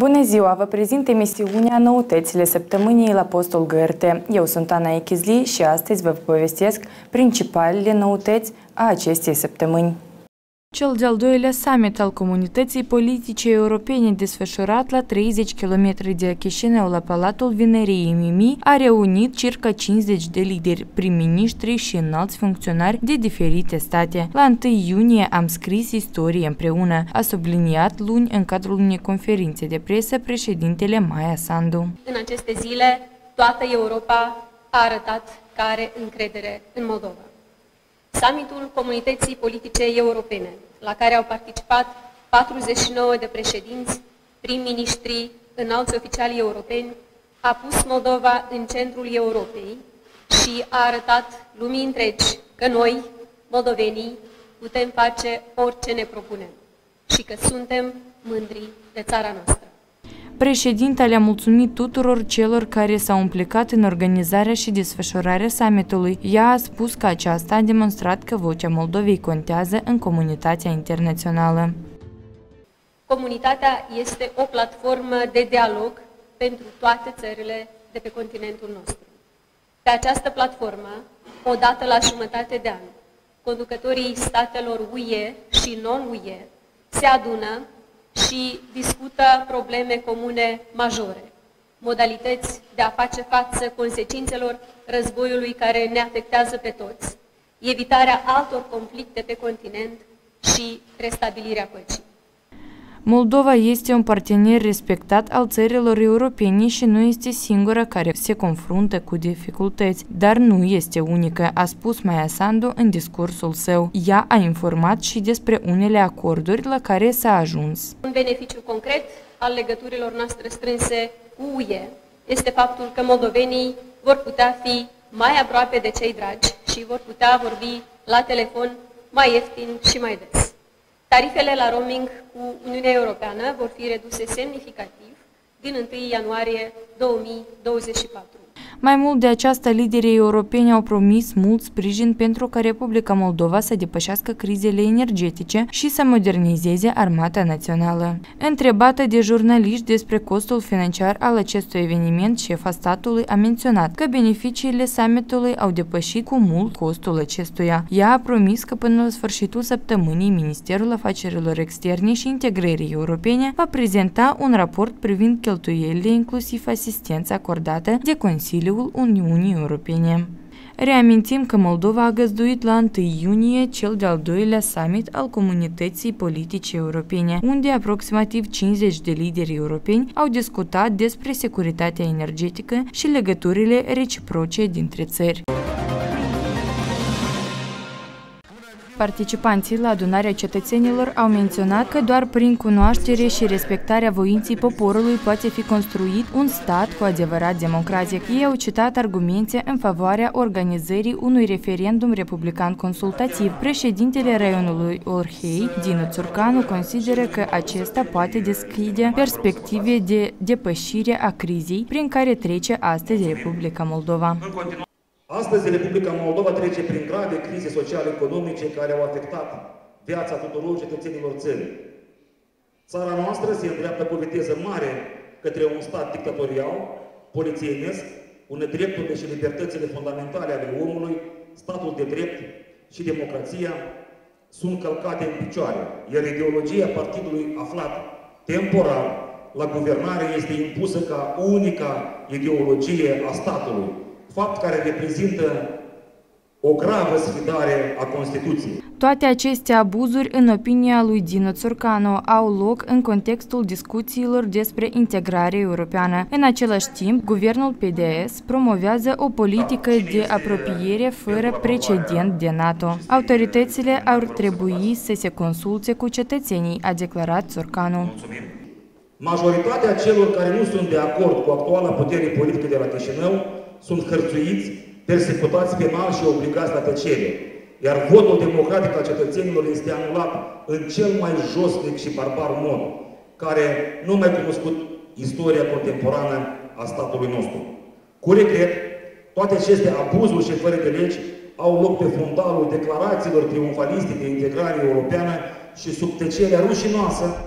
Bună ziua! Vă prezint emisiunea Noutățile săptămânii la postul GRT. Eu sunt Ana Echizli și astăzi vă povestesc principalele noutăți a acestei săptămâni. Cel de-al doilea summit al comunității politice europene desfășurat la 30 km de Chișinău la Palatul Vineriei Mimi a reunit circa 50 de lideri, prim-ministri și înalți funcționari de diferite state. La 1 iunie am scris istorie împreună, a subliniat luni în cadrul unei conferințe de presă președintele Maia Sandu. În aceste zile, toată Europa a arătat că are încredere în Moldova. Summitul Comunității Politice Europene, la care au participat 49 de președinți, prim-ministri, înalți oficiali europeni, a pus Moldova în centrul Europei și a arătat lumii întregi că noi, moldovenii, putem face orice ne propunem și că suntem mândri de țara noastră. Președintele a mulțumit tuturor celor care s-au implicat în organizarea și desfășurarea summitului. Ea a spus că aceasta a demonstrat că vocea Moldovei contează în comunitatea internațională. Comunitatea este o platformă de dialog pentru toate țările de pe continentul nostru. Pe această platformă, o dată la jumătate de an, conducătorii statelor UE și non-UE se adună și discută probleme comune majore, modalități de a face față consecințelor războiului care ne afectează pe toți, evitarea altor conflicte pe continent și restabilirea păcii. Moldova este un partener respectat al țărilor europene și nu este singura care se confruntă cu dificultăți, dar nu este unică, a spus Maia Sandu în discursul său. Ea a informat și despre unele acorduri la care s-a ajuns. Un beneficiu concret al legăturilor noastre strânse cu UE este faptul că moldovenii vor putea fi mai aproape de cei dragi și vor putea vorbi la telefon mai ieftin și mai des. Tarifele la roaming cu Uniunea Europeană vor fi reduse semnificativ din 1 ianuarie 2024. Mai mult de aceasta, liderii europeni au promis mult sprijin pentru ca Republica Moldova să depășească crizele energetice și să modernizeze armata națională. Întrebată de jurnaliști despre costul financiar al acestui eveniment, șefa statului a menționat că beneficiile summitului au depășit cu mult costul acestuia. Ea a promis că până la sfârșitul săptămânii Ministerul Afacerilor Externe și Integrării Europene va prezenta un raport privind cheltuielile, inclusiv asistența acordată de Consiliul Uniunii Europene. Reamintim că Moldova a găzduit la 1 iunie cel de-al doilea summit al Comunității Politice Europene, unde aproximativ 50 de lideri europeni au discutat despre securitatea energetică și legăturile reciproce dintre țări. Participanții la adunarea cetățenilor au menționat că doar prin cunoaștere și respectarea voinței poporului poate fi construit un stat cu adevărat democratic. Ei au citat argumente în favoarea organizării unui referendum republican consultativ. Președintele raionului Orhei, Dinu Țurcanu, consideră că acesta poate deschide perspective de depășire a crizei prin care trece astăzi Republica Moldova. Astăzi, Republica Moldova trece prin grave crize sociale-economice care au afectat viața tuturor cetățenilor țării. Țara noastră se îndreaptă cu viteză mare către un stat dictatorial, polițienesc, unde drepturile și libertățile fundamentale ale omului, statul de drept și democrația sunt călcate în picioare, iar ideologia partidului aflat temporar la guvernare este impusă ca unica ideologie a statului, fapt care reprezintă o gravă sfidare a Constituției. Toate aceste abuzuri, în opinia lui Dinu Țurcanu, au loc în contextul discuțiilor despre integrare europeană. În același timp, guvernul PDS promovează o politică de apropiere fără precedent de NATO. Autoritățile ar trebui să se consulte cu cetățenii, a declarat Țurcanu. Majoritatea celor care nu sunt de acord cu actuala putere politică de la Chișinău sunt hărțuiți, persecutați penal și obligați la tăcere, iar votul democratic al cetățenilor este anulat în cel mai josnic și barbar mod, care nu mai cunoscut istoria contemporană a statului nostru. Cu regret, toate aceste abuzuri și fără de legi au loc pe fundalul declarațiilor triumfaliste de integrare europeană și sub tăcerea rușinoasă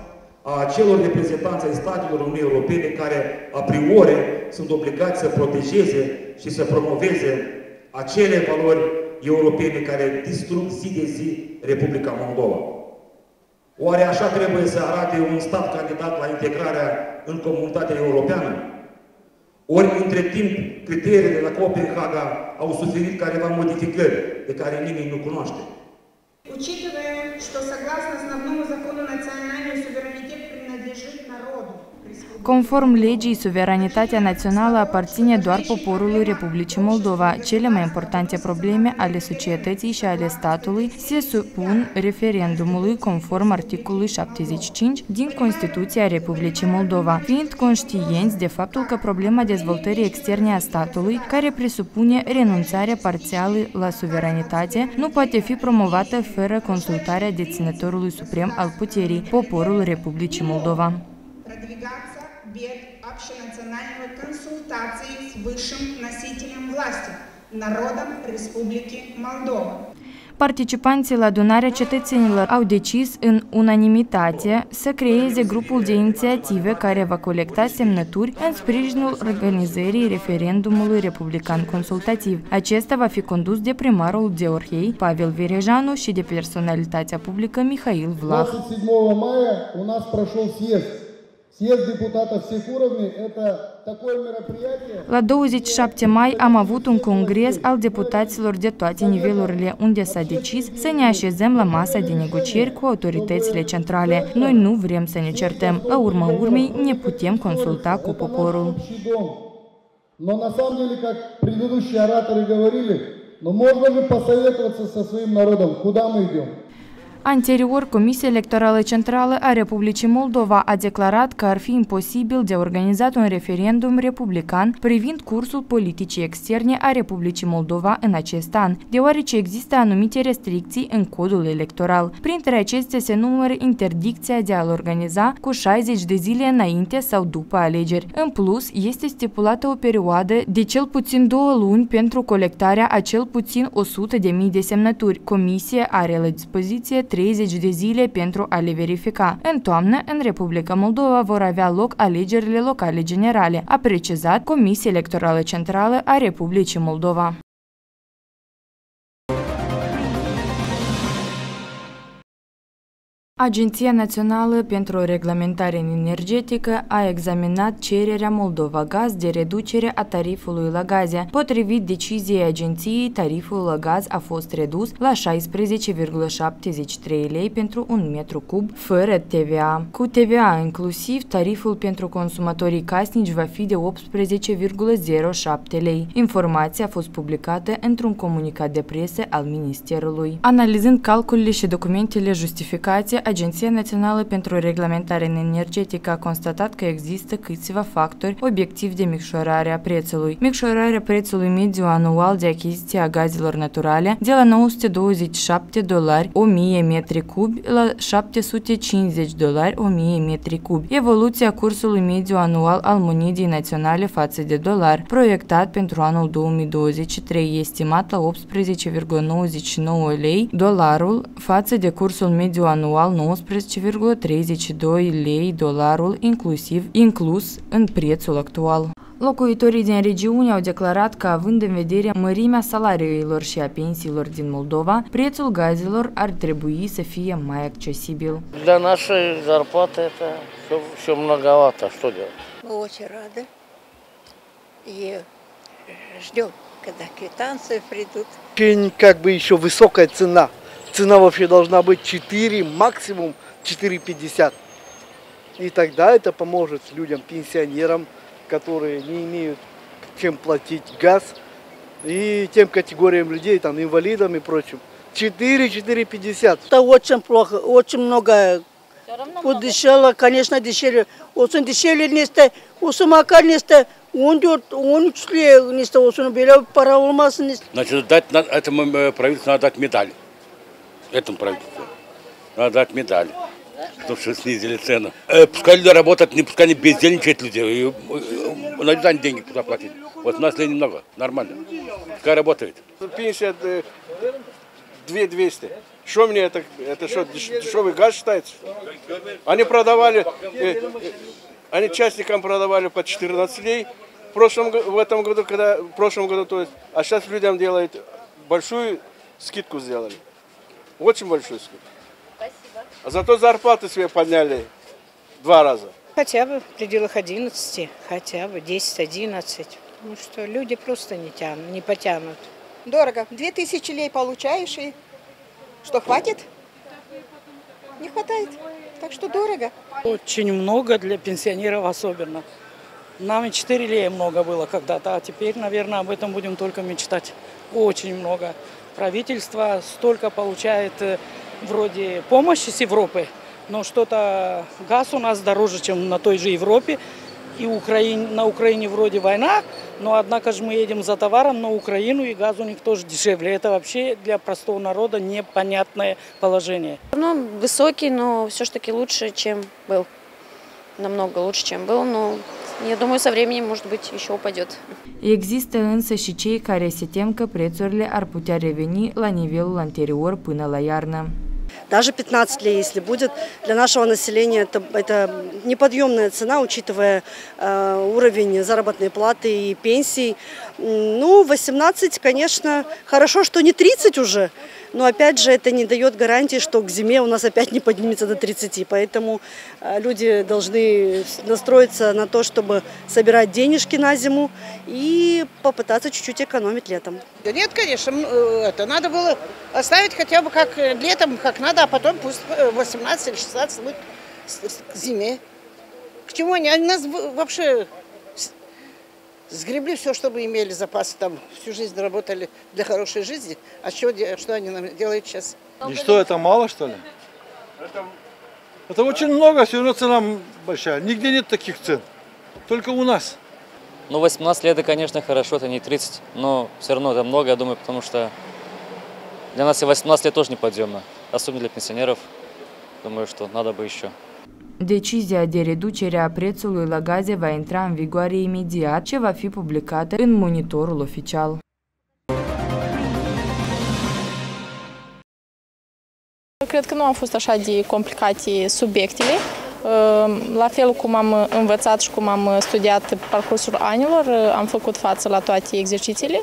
a acelor reprezentanți ai statelor Uniunii Europene care, a priori, sunt obligați să protejeze și să promoveze acele valori europene care distrug zi de zi Republica Moldova. Oare așa trebuie să arate un stat candidat la integrarea în comunitatea europeană? Ori, între timp, criteriile de la Copenhaga au suferit careva modificări de care nimeni nu cunoaște. Учитывая, что согласно основному закону национальный суверенитет принадлежит народу. Conform legii, suveranitatea națională aparține doar poporului Republicii Moldova. Cele mai importante probleme ale societății și ale statului se supun referendumului conform articolului 75 din Constituția Republicii Moldova, fiind conștienți de faptul că problema dezvoltării externe a statului, care presupune renunțarea parțială la suveranitate, nu poate fi promovată fără consultarea deținătorului suprem al puterii, poporul Republicii Moldova. Без общенациональной консультации с высшим носителем власти, народом Республики Молдова. Participanții la adunarea cetățenilor au decis în unanimitate să creeze grupul de inițiative care va colecta semnături în sprijinul organizării referendumului republican consultativ. Acesta va fi condus de primarul Georgiei, Pavel Verejanu, și de personalitatea publică Mihail Vlah. 27 мая у нас прошел съезд. Съезд депутатов всех уровней – это такое мероприятие. La 27 mai am avut un congres al deputaților de toate nivelurile, unde s-a decis să ne așezăm la masa de negocieri cu autoritățile centrale. Noi nu vrem să ne certăm. La urma urmei, ne putem consulta cu poporul. Но на самом деле, как предыдущие ораторы говорили, но можно же посоветоваться со своим народом, куда мы идем. Anterior, Comisia Electorală Centrală a Republicii Moldova a declarat că ar fi imposibil de organizat un referendum republican privind cursul politicii externe a Republicii Moldova în acest an, deoarece există anumite restricții în codul electoral. Printre acestea se numără interdicția de a-l organiza cu 60 de zile înainte sau după alegeri. În plus, este stipulată o perioadă de cel puțin 2 luni pentru colectarea a cel puțin 100.000 de semnături. Comisia are la dispoziție 30 de zile pentru a le verifica. În toamnă, în Republica Moldova vor avea loc alegerile locale generale, a precizat Comisia Electorală Centrală a Republicii Moldova. Agenția Națională pentru Reglementare Energetică a examinat cererea Moldova Gaz de reducere a tarifului la gaze. Potrivit deciziei agenției, tariful la gaz a fost redus la 16,73 lei pentru un metru cub, fără TVA. Cu TVA inclusiv, tariful pentru consumatorii casnici va fi de 18,07 lei. Informația a fost publicată într-un comunicat de presă al Ministerului. Analizând calculele și documentele justificate, Agenția Națională pentru Reglementare Energetică a constatat că există câțiva factori obiectivi de micșorare a prețului. Micșorarea prețului mediu anual de achiziție a gazelor naturale de la $927 1000 metri cubi la $750 1000 metri cubi. Evoluția cursului mediu anual al monedei naționale față de dolar, proiectat pentru anul 2023, estimat la 18,99 lei dolarul față de cursul mediu anual 19,32 lei dolarul inclus în prețul actual. Locuitorii din regiune au declarat că, având în vedere mărimea salariilor și a pensiilor din Moldova, prețul gazelor ar trebui să fie mai accesibil. Для нашей зарплаты это все многовато. Что делать? Мы очень рады и ждем, когда квитанции придут. Очень как бы еще высокая цена. Цена вообще должна быть 4, максимум 4,50. И тогда это поможет людям, пенсионерам, которые не имеют чем платить газ, и тем категориям людей, там, инвалидам и прочим. 4,50. Это очень плохо, очень много. Подешевле, конечно, дешевле. Очень дешевле несте, очень макар несте, 13 лет несте, очень беля пара olmasın несте. Значит, этому правительству надо дать медаль. Этому правительству надо дать медаль, потому что снизили цену. Пускай люди работают, пускай не бездельничают люди, найдут они деньги куда платить. Вот у нас немного, нормально. Пускай работают. Пенсия 2200. Что мне это что, дешевый газ считается? Они продавали, они частникам продавали по 14 лей в прошлом году, то есть, а сейчас людям делают большую скидку сделали. Очень большую скидку. Спасибо. А зато зарплаты себе подняли 2 раза. Хотя бы в пределах 11, хотя бы 10-11. Ну что, люди просто не потянут. Дорого. 2000 лей получаешь и что, хватит? Не хватает. Так что дорого. Очень много для пенсионеров особенно. Нам и 4 лея много было когда-то, а теперь, наверное, об этом будем только мечтать. Очень много. Правительство столько получает вроде помощи с Европы, но что-то газ у нас дороже, чем на той же Европе. И на Украине вроде война, но однако же мы едем за товаром на Украину, и газ у них тоже дешевле. Это вообще для простого народа непонятное положение. Ну, высокий, но все-таки lучше, чем был. Намного lучше, чем был, но я думаю, со временем, может быть, еще упадет. Există însă și cei care se tem că prețurile ar putea reveni la nivelul anterior până la iarnă. Даже 15 лей, если будет, для нашего населения это неподъемная цена, учитывая уровень заработной платы и пенсий. Ну, 18, конечно, хорошо, что не 30 уже, но опять же это не дает гарантии, что к зиме у нас опять не поднимется до 30. Поэтому люди должны настроиться на то, чтобы собирать денежки на зиму и попытаться чуть-чуть экономить летом. Да нет, конечно, это надо было оставить хотя бы как летом, как надо, а потом пусть 18 или 16 будет к зиме. К чему они? Они нас вообще сгребли все, чтобы имели запасы, там всю жизнь работали для хорошей жизни. А что они нам делают сейчас? И что, это мало, что ли? Это очень много, все равно цена большая. Нигде нет таких цен, только у нас. Ну, 18 лет, это, конечно, хорошо, это не 30, но все равно это много, я думаю, потому что для нас и 18 лет тоже неподъемно, особенно для пенсионеров. Думаю, что надо бы еще. Decizia de reducere a prețului la gaze va intra în vigoare imediat, ce va fi publicată în monitorul oficial. Cred că nu au fost așa de complicate subiectele. La fel cum am învățat și cum am studiat pe parcursul anilor, am făcut față la toate exercițiile.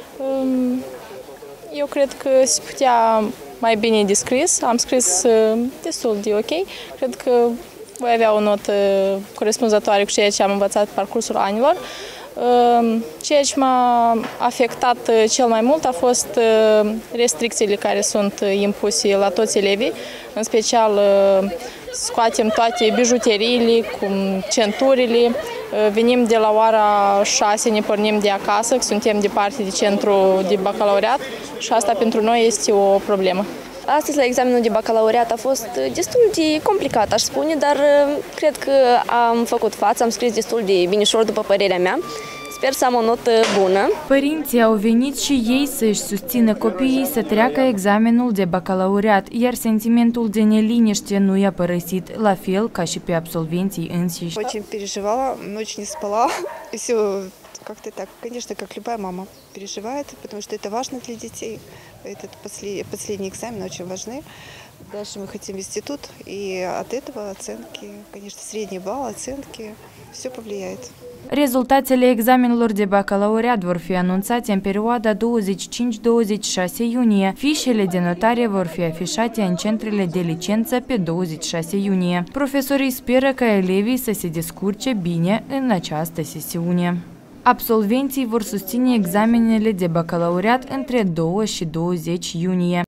Eu cred că se putea mai bine descris, am scris destul de ok. Cred că voi avea o notă corespunzătoare cu ceea ce am învățat pe parcursul anilor. Ceea ce m-a afectat cel mai mult a fost restricțiile care sunt impuse la toți elevii, în special scoatem toate bijuteriile, cum centurile, venim de la ora 6, ne pornim de acasă, că suntem departe de centru de bacalaureat și asta pentru noi este o problemă. Astăzi, la examenul de bacalaureat, a fost destul de complicat, aș spune, dar cred că am făcut față, am scris destul de binișor, după părerea mea. Sper să am o notă bună. Părinții au venit și ei să-și susțină copiii să treacă examenul de bacalaureat, iar sentimentul de neliniște nu i-a părăsit, la fel ca și pe absolvenții înșiși. Очень переживала, ночь не спала, все как-то так, конечно, как любая мама переживает, потому что это важно для детей. Этот последний экзамен очень важны. Дальше мы хотим в институт, и от этого оценки, конечно, средний балл, оценки, все повлияет. Rezultatele examenelor de bacalaureat vor fi anunțate în perioada 25-26 iunie. Fișele de notare vor fi afișate în centrele de licență pe 26 iunie. Profesorii speră ca elevii să se descurce bine în această sesiune. Absolvenții vor susține examenele de bacalaureat între 2 și 20 iunie.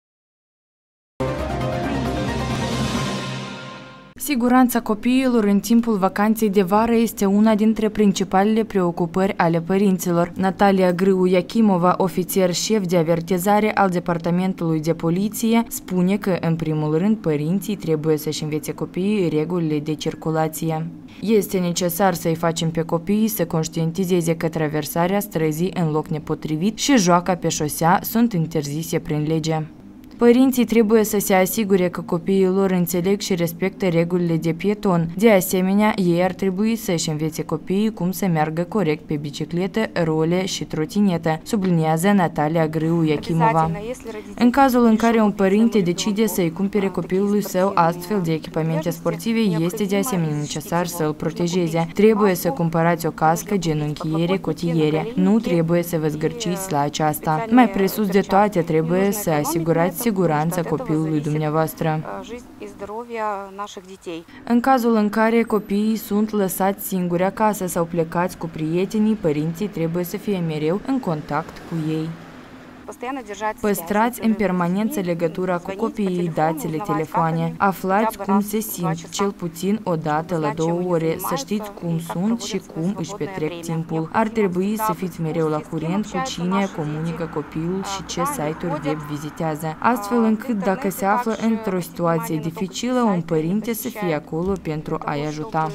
Siguranța copiilor în timpul vacanței de vară este una dintre principalele preocupări ale părinților. Natalia Grâu Iachimova, ofițer șef de avertizare al Departamentului de Poliție, spune că, în primul rând, părinții trebuie să-și învețe copiii regulile de circulație. Este necesar să-i facem pe copii să conștientizeze că traversarea străzii în loc nepotrivit și joaca pe șosea sunt interzise prin lege. Părinții trebuie să se asigure că copiii lor înțeleg și respectă regulile de pieton. De asemenea, ei ar trebui să-și învețe copiii cum să meargă corect pe bicicletă, role și trotinetă, subliniază Natalia Grâu Iachimova. În cazul în care un părinte decide să-i cumpere copilului său astfel de echipamente sportive, este de asemenea necesar să îl protejeze. Trebuie să cumpărați o cască, genunchiere, cotiere. Nu trebuie să vă zgârciți la aceasta. Mai presus de toate, trebuie să asigurați siguranța copilului dumneavoastră. În cazul în care copiii sunt lăsați singuri acasă sau plecați cu prietenii, părinții trebuie să fie mereu în contact cu ei. Păstrați în permanență legătura cu copiii, dați-le telefoane, aflați cum se simt, cel puțin o dată la 2 ore, să știți cum sunt și cum își petrec timpul. Ar trebui să fiți mereu la curent cu cine comunică copilul și ce site-uri web vizitează, astfel încât dacă se află într-o situație dificilă, un părinte să fie acolo pentru a-i ajuta.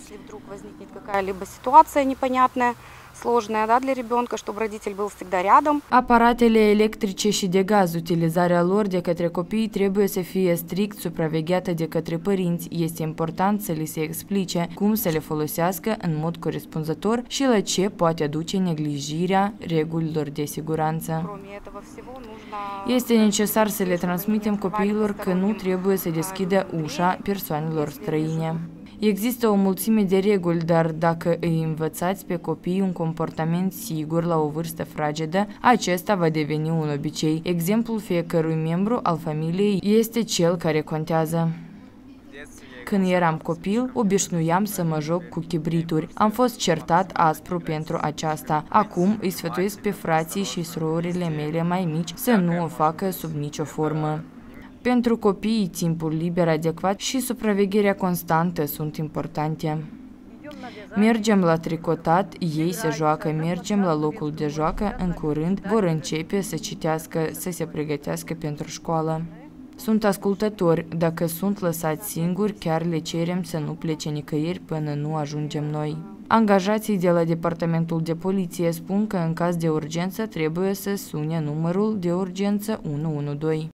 Сложная, да, для ребенка, чтобы родитель был всегда рядом. Aparatele electrice și de gaz, utilizarea lor de către copii trebuie să fie strict supravegheată de către părinți. Este important să li se explice cum să le folosească în mod corespunzător și la ce poate aduce neglijirea regulilor de siguranță. Este necesar să le transmitem copiilor că nu trebuie să deschidă ușa persoanelor străine. Există o mulțime de reguli, dar dacă îi învățați pe copii un comportament sigur la o vârstă fragedă, acesta va deveni un obicei. Exemplul fiecărui membru al familiei este cel care contează. Când eram copil, obișnuiam să mă joc cu chibrituri. Am fost certat aspru pentru aceasta. Acum îi sfătuiesc pe frații și surorile mele mai mici să nu o facă sub nicio formă. Pentru copii, timpul liber adecvat și supravegherea constantă sunt importante. Mergem la tricotat, ei se joacă, mergem la locul de joacă, în curând vor începe să citească, să se pregătească pentru școală. Sunt ascultători, dacă sunt lăsați singuri, chiar le cerem să nu plece nicăieri până nu ajungem noi. Angajații de la Departamentul de Poliție spun că în caz de urgență trebuie să sune numărul de urgență 112.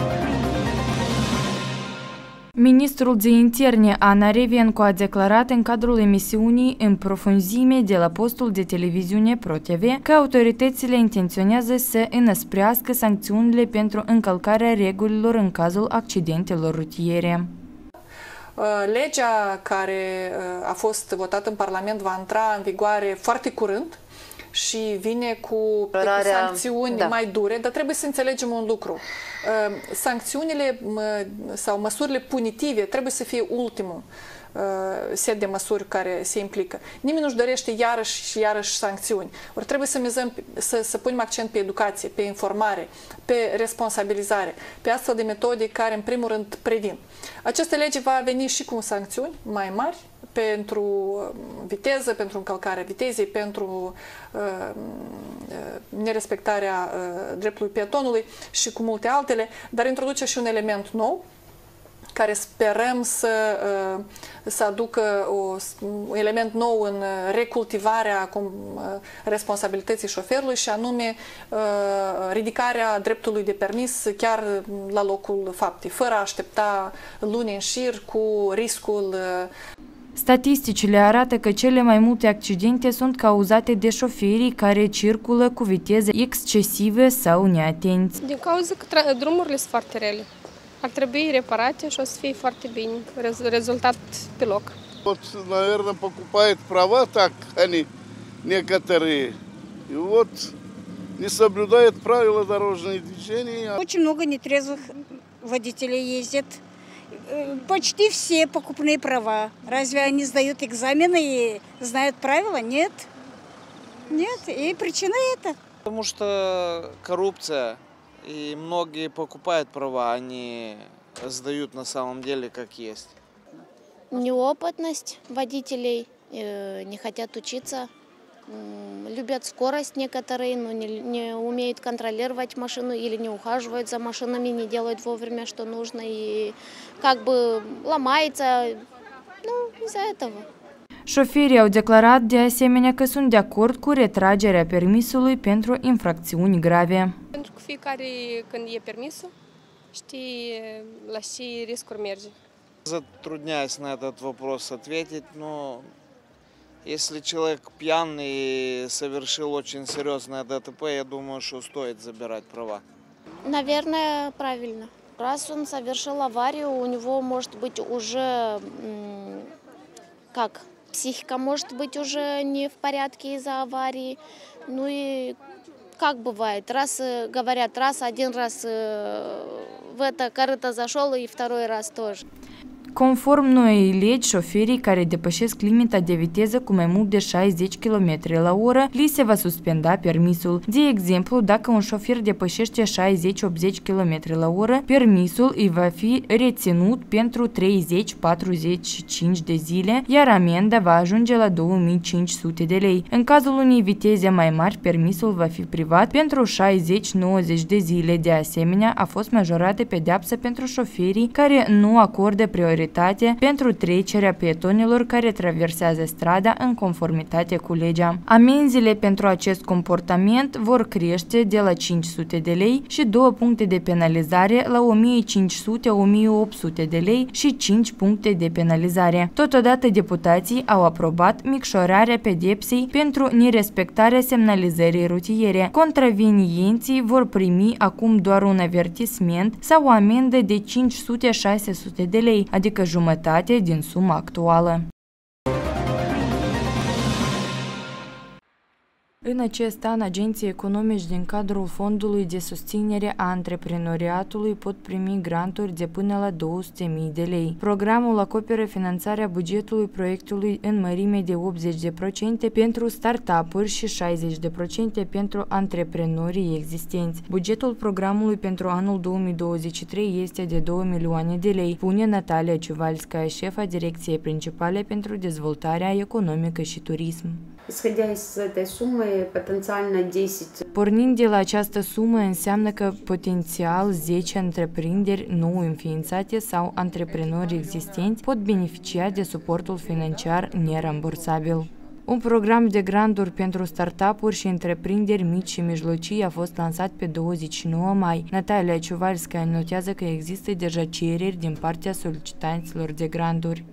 Ministrul de Interne, Ana Revencu, a declarat în cadrul emisiunii În profunzime de la postul de televiziune ProTV că autoritățile intenționează să înăsprească sancțiunile pentru încălcarea regulilor în cazul accidentelor rutiere. Legea care a fost votată în Parlament va intra în vigoare foarte curând și vine cu sancțiuni mai dure, dar trebuie să înțelegem un lucru. Sancțiunile sau măsurile punitive trebuie să fie ultimul set de măsuri care se implică. Nimeni nu-și dorește iarăși și iarăși sancțiuni. Ori trebuie să mizăm, să punem accent pe educație, pe informare, pe responsabilizare, pe astfel de metode care, în primul rând, previn. Această lege va veni și cu sancțiuni mai mari pentru viteză, pentru încălcarea vitezei, pentru nerespectarea dreptului pietonului și cu multe altele, dar introduce și un element nou care sperăm să aducă un element nou în recultivarea responsabilității șoferului și anume ridicarea dreptului de permis chiar la locul faptei, fără a aștepta luni în șir cu riscul. Statisticile arată că cele mai multe accidente sunt cauzate de șoferii care circulă cu viteze excesive sau neatenți. Din cauza că drumurile sunt foarte rele. Ar trebui reparate și o să fie foarte bine, rezultat pe loc. Вот, наверное, покупают права так, они некоторые. И вот не соблюдают правила дорожного движения. Очень много нетрезвых водителей ездит. Почти все покупные права. Разве они сдают экзамены и знают правила? Нет. Нет. И причина это. Потому что коррупция. И многие покупают права, они сдают на самом деле как есть. Неопытность водителей, не хотят учиться, любят скорость некоторые, но не умеют контролировать машину или не ухаживают за машинами, не делают вовремя, что нужно, и как бы ломается, ну, из-за этого. Șoferii au declarat de asemenea că sunt de acord cu retragerea permisului pentru infracțiuni grave. Pentru că fiecare, când e permisul, știi la ce riscuri merge. Затрудняюсь на этот вопрос ответить, но если человек пьяный и совершил очень серьезное ДТП, я думаю, что стоит забирать права. Наверное, правильно. Раз он совершил аварию, у него может быть уже, психика может быть уже не в порядке из-за аварии. Ну и как bывает, один раз в это корыто зашел и второй раз тоже. Conform noii legi, șoferii care depășesc limita de viteză cu mai mult de 60 km la oră li se va suspenda permisul. De exemplu, dacă un șofer depășește 60-80 km la oră, permisul îi va fi reținut pentru 30-45 de zile, iar amenda va ajunge la 2500 de lei. În cazul unei viteze mai mari, permisul va fi privat pentru 60-90 de zile. De asemenea, a fost majorată pedeapsa pentru șoferii care nu acordă prioritate pentru trecerea pietonilor care traversează strada în conformitate cu legea. Amenziile pentru acest comportament vor crește de la 500 de lei și 2 puncte de penalizare la 1500-1800 de lei și 5 puncte de penalizare. Totodată, deputații au aprobat micșorarea pedepsei pentru nerespectarea semnalizării rutiere. Contravenienții vor primi acum doar un avertisment sau o amendă de 500-600 de lei, adică jumătate din suma actuală. În acest an, agenții economici din cadrul Fondului de Susținere a Antreprenoriatului pot primi granturi de până la 200.000 de lei. Programul acoperă finanțarea bugetului proiectului în mărime de 80% pentru startup-uri și 60% pentru antreprenorii existenți. Bugetul programului pentru anul 2023 este de 2 milioane de lei, spune Natalia Ciuvalskaya, șefa Direcției Principale pentru Dezvoltarea Economică și Turism. Pornind de la această sumă, înseamnă că potențial 10 întreprinderi nou înființate sau antreprenori existenți pot beneficia de suportul financiar nerambursabil. Un program de granturi pentru startup-uri și întreprinderi mici și mijlocii a fost lansat pe 29 mai. Natalia Ciuvalskaya notează că există deja cereri din partea solicitanților de granturi.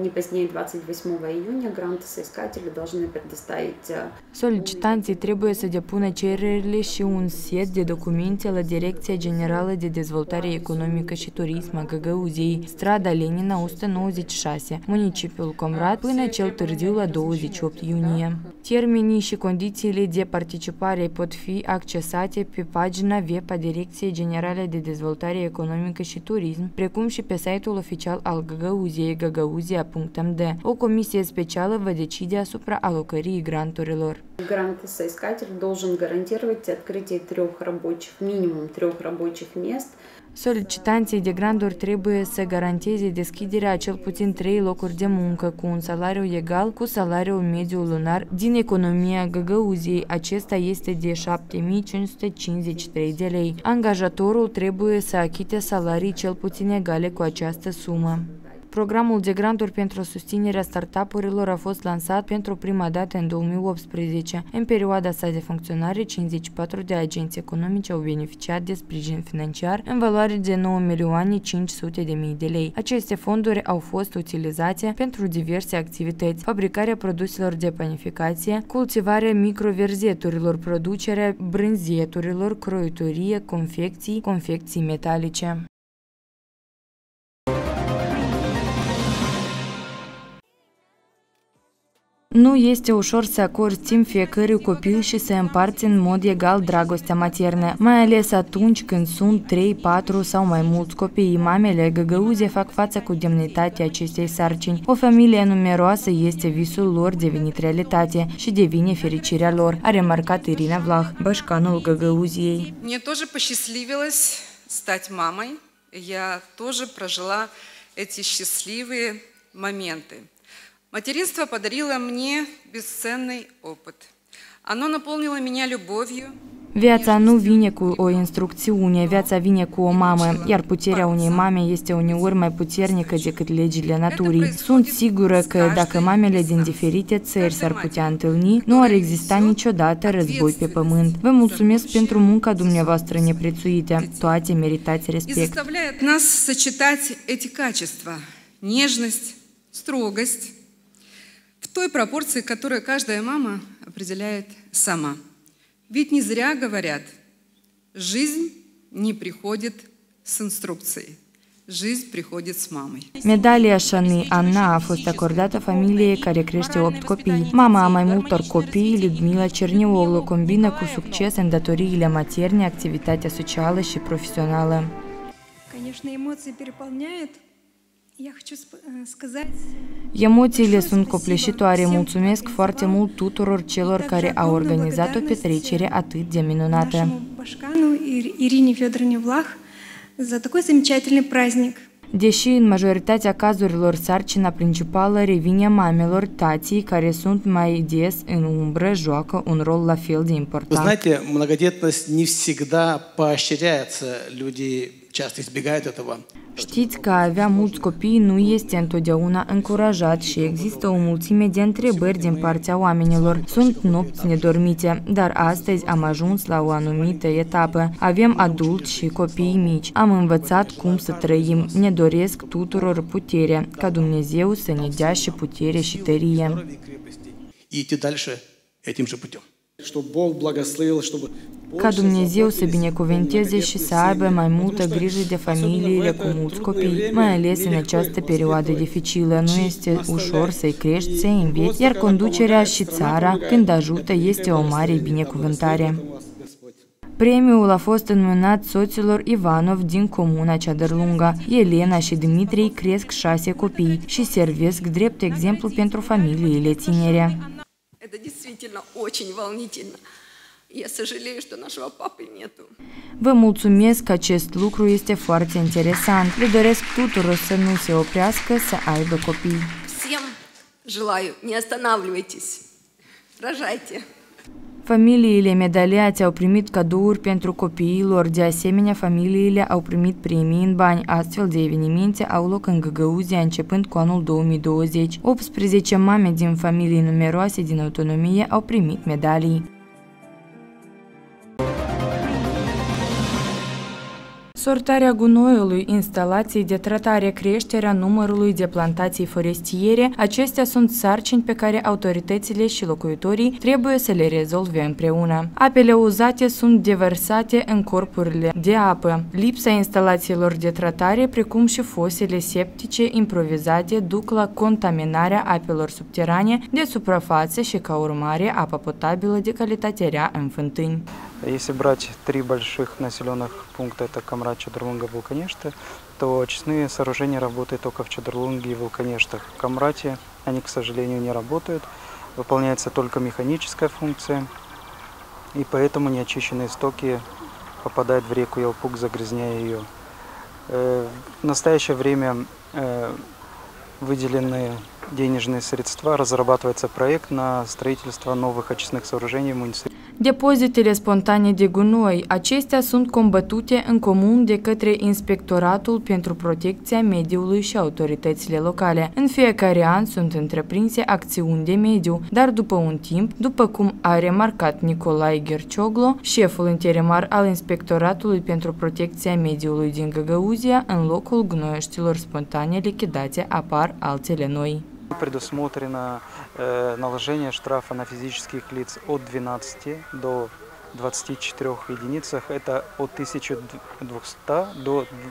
Solicitanții trebuie să depună cererile și un set de documente la Direcția Generală de Dezvoltare Economică și Turism a Găgăuziei, strada Lenina 196, municipiul Comrat, până cel târziu la 28 iunie. Termenii și condițiile de participare pot fi accesate pe pagina web a Direcției Generale de Dezvoltare Economică și Turism, precum și pe site-ul oficial al Găgăuziei, gagauzia.md. O comisie specială va decide asupra alocării granturilor. Грантоискатель должен гарантировать открытие минимум 3 рабочих мест. Solicitanții de granturi trebuie să garanteze deschiderea a cel puțin 3 locuri de muncă cu un salariu egal cu salariul mediu lunar din economia Găgăuziei. Acesta este de 7.553 de lei. Angajatorul trebuie să achite salarii cel puțin egale cu această sumă. Programul de granturi pentru susținerea startup-urilor a fost lansat pentru prima dată în 2018. În perioada sa de funcționare, 54 de agenții economici au beneficiat de sprijin financiar în valoare de 9.500.000 de lei. Aceste fonduri au fost utilizate pentru diverse activități: fabricarea produselor de panificație, cultivarea microverzeturilor, producerea brânzeturilor, croitorie, confecții metalice. Nu este ușor să acorzi timp fiecărui copil și să împarți în mod egal dragostea maternă, mai ales atunci când sunt 3, 4 sau mai mulți copii. Mamele Găgăuzie fac față cu demnitate acestei sarcini. O familie numeroasă este visul lor devenit realitate și devine fericirea lor, a remarcat Irina Vlah, bășcanul Găgăuziei. Мне тоже посчастливилось стать мамой. Я тоже прожила эти счастливые моменты. Материнство подарило мне бесценный опыт. Оно наполнило меня любовью. Viața nu vine cu o instrucțiune, viața vine cu o mamă, iar puterea unei mame este uneori mai puternică decât legile naturii. Sunt sigură că dacă mamele din diferite țări s-ar putea întâlni, nu ar exista niciodată război pe pământ. Vă mulțumesc pentru munca dumneavoastră neprețuită. Toate meritați respect. Заставляет нас сочетать эти качества – нежность, строгость в той пропорции, которую каждая мама определяет сама. Ведь не зря говорят, жизнь не приходит с инструкцией, жизнь приходит с мамой. Medalia Shani Anna a fost acordată familiei care crește 8 copii. Mama a mai multor copii, Людмила Чернеоглу, combină cu succes îndatoriile materne, activitatea socială și profesională. Конечно, эмоции переполняют. Я хочу сказать. Emoțiile sunt copleșitoare. Mulțumesc foarte mult tuturor celor care au organizat o petrecere atât de minunată. Башкану и Ирине Федоровне Влах за такой замечательный праздник. Deși în majoritatea cazurilor sarcina principală revine mamelor, tații care sunt mai des în umbră joacă un rol la fel de important. Вы знаете, многодетность не всегда поощряется, люди часто избегают этого. Știți că a avea mulți copii nu este întotdeauna încurajat și există o mulțime de întrebări din partea oamenilor. Sunt nopți nedormite, dar astăzi am ajuns la o anumită etapă. Avem adulți și copii mici. Am învățat cum să trăim. Ne doresc tuturor putere, ca Dumnezeu să ne dea și putere și tărie. Ca Dumnezeu să binecuvânteze și să aibă mai multă grijă de familiile cu mulți copii, mai ales în această perioadă dificilă. Nu este ușor să-i crești, să-i înveți, iar conducerea și țara, când ajută, este o mare binecuvântare. Premiul a fost înmânat soților Ivanov din comuna Ceadărlunga. Elena și Dmitrii cresc 6 copii și servesc drept exemplu pentru familiile tinere. Это действительно очень волнительно. Я сожалею, что нашего папы нету. Vă mulțumesc că acest lucru este foarte interesant. Le doresc tuturor să nu se oprească să aibă copii. Всем желаю, не останавливайтесь. Рожайте. Familiile medaliate au primit cadouri pentru copiii lor, de asemenea familiile au primit premii în bani. Astfel de evenimente au loc în Găgăuzia începând cu anul 2020. 18 mame din familii numeroase din autonomie au primit medalii. Sortarea gunoiului, instalații de tratare, creșterea numărului de plantații forestiere, acestea sunt sarcini pe care autoritățile și locuitorii trebuie să le rezolve împreună. Apele uzate sunt deversate în corpurile de apă. Lipsa instalațiilor de tratare, precum și fosele septice improvizate, duc la contaminarea apelor subterane de suprafață și, ca urmare, apa potabilă de calitate rea în fântâni. Если брать 3 больших населенных пункта, это Камрат, Чадырлунга, Вулканешты, то очистные сооружения работают только в Чадырлунге и Вулканештах. В Камрате они, к сожалению, не работают, выполняется только механическая функция, и поэтому неочищенные стоки попадают в реку Ялпуг, загрязняя ее. В настоящее время выделены денежные средства, разрабатывается проект на строительство новых очистных сооружений в муниципалитете. Depozitele spontane de gunoi, acestea sunt combătute în comun de către Inspectoratul pentru Protecția Mediului și autoritățile locale. În fiecare an sunt întreprinse acțiuni de mediu, dar după un timp, după cum a remarcat Nicolae Ghercioglu, șeful interimar al Inspectoratului pentru Protecția Mediului din Găgăuzia, în locul gunoieștilor spontane lichidate apar altele noi. Предусмотрено наложение штрафа на физических лиц от 12 до 24 единицах, это от 1200 до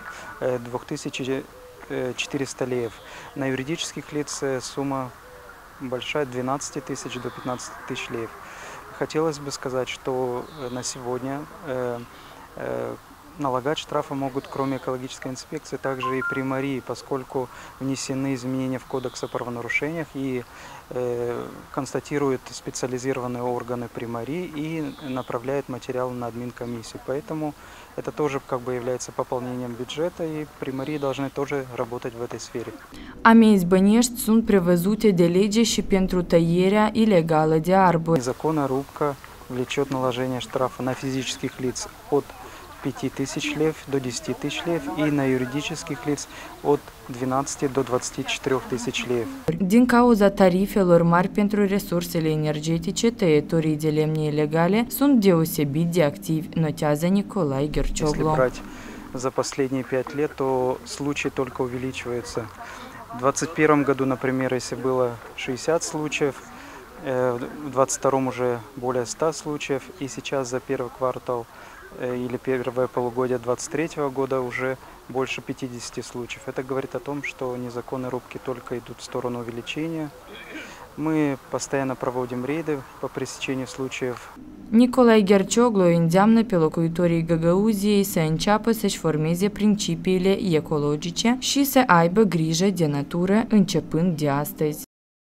2400 леев. На юридических лиц сумма большая, 12 тысяч до 15 тысяч леев. Хотелось бы сказать, что на сегодня налагать штрафы могут, кроме экологической инспекции, также и примарии, поскольку внесены изменения в Кодекс о правонарушениях и констатируют специализированные органы примарии и направляют материал на админкомиссию. Поэтому это тоже как бы является пополнением бюджета, и примарии должны тоже работать в этой сфере. Amenzi băniești sunt prevăzute de lege și pentru tăierea ilegală de arbori. Незаконная рубка влечет наложение штрафа на физических лиц от 5000 лев до 10 000 лев и на yuridiciskих лиц от 12 до 24 000 lei. Din cauza tarifelor mari pentru resursele energetice, tăietorii de lemne ilegale sunt deosebit de activi, notează Nicolae Ghercioglu. Если брать за последние 5 лет, то случаи только увеличиваются. В 2021 году, например, если было 60 случаев, в 2022 уже более 100 случаев, и сейчас за первый квартал или первое полугодие 2023 года уже больше 50 случаев. Это говорит о том, что незаконные рубки только идут в stорону увеличения. Мы постоянно проводим рейды по пресечению случаев. Nicolae Ghercioglu îndeamnă pe locuitorii Găgăuziei să înceapă să-și formeze principiile ecologice și să aibă grijă de natură începând de astăzi.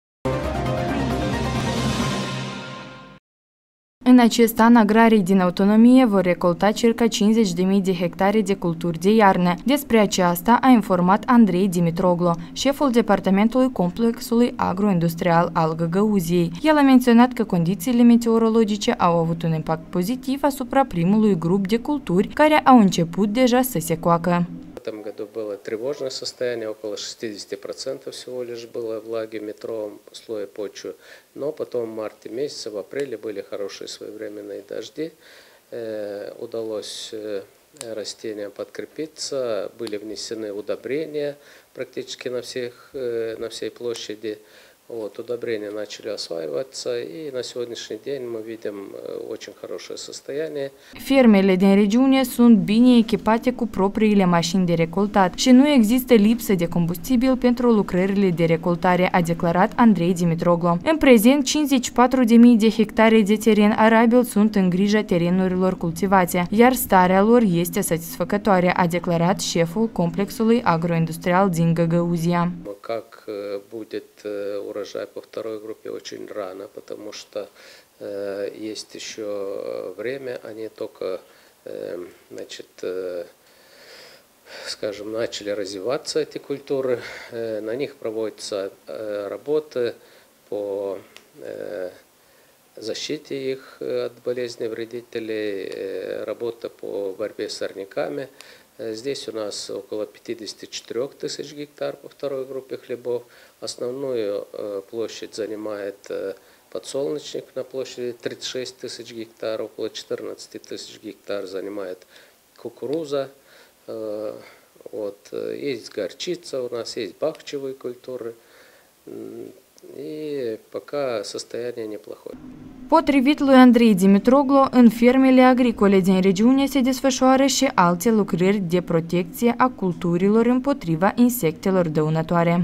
În acest an, agrarii din autonomie vor recolta circa 50.000 de hectare de culturi de iarnă. Despre aceasta a informat Andrei Dimitroglu, șeful departamentului complexului agroindustrial al Găgăuziei. El a menționat că condițiile meteorologice au avut un impact pozitiv asupra primului grup de culturi care au început deja să se coacă. В этом году было тревожное состояние, около 60% всего лишь было влаги в метровом слое почвы. Но потом в марте месяце, в апреле были хорошие своевременные дожди. Удалось растениям подкрепиться, были внесены удобрения практически на всей площади. Удобрения начали осваиваться, и на сегодняшний день мы видим очень хорошее состояние. Fermele din regiune sunt bine echipate cu propriile mașini de recoltat și nu există lipsă de combustibil pentru lucrările de recoltare, a declarat Andrei Dimitroglu. În prezent, 54.000 de hectare de teren arabil sunt în grija terenurilor cultivate, iar starea lor este satisfăcătoare, a declarat șeful complexului agroindustrial din Găgăuzia. Как будет урожай по второй группе, очень рано, потому что есть еще время, они только, значит, скажем, начали развиваться эти культуры, на них проводятся работы по защите их от болезней вредителей, работа по борьбе с сорняками. Здесь у нас около 54 000 гектар по второй группе хлебов. Основную площадь занимает подсолнечник на площади 36 000 гектар, около 14 000 гектар занимает кукуруза. Есть горчица у нас, есть бахчевые культуры. И пока состояние неплохое. Potrivit lui Andrei Dimitroglu, în fermele agricole din regiune se desfășoară și alte lucrări de protecție a culturilor împotriva insectelor dăunătoare.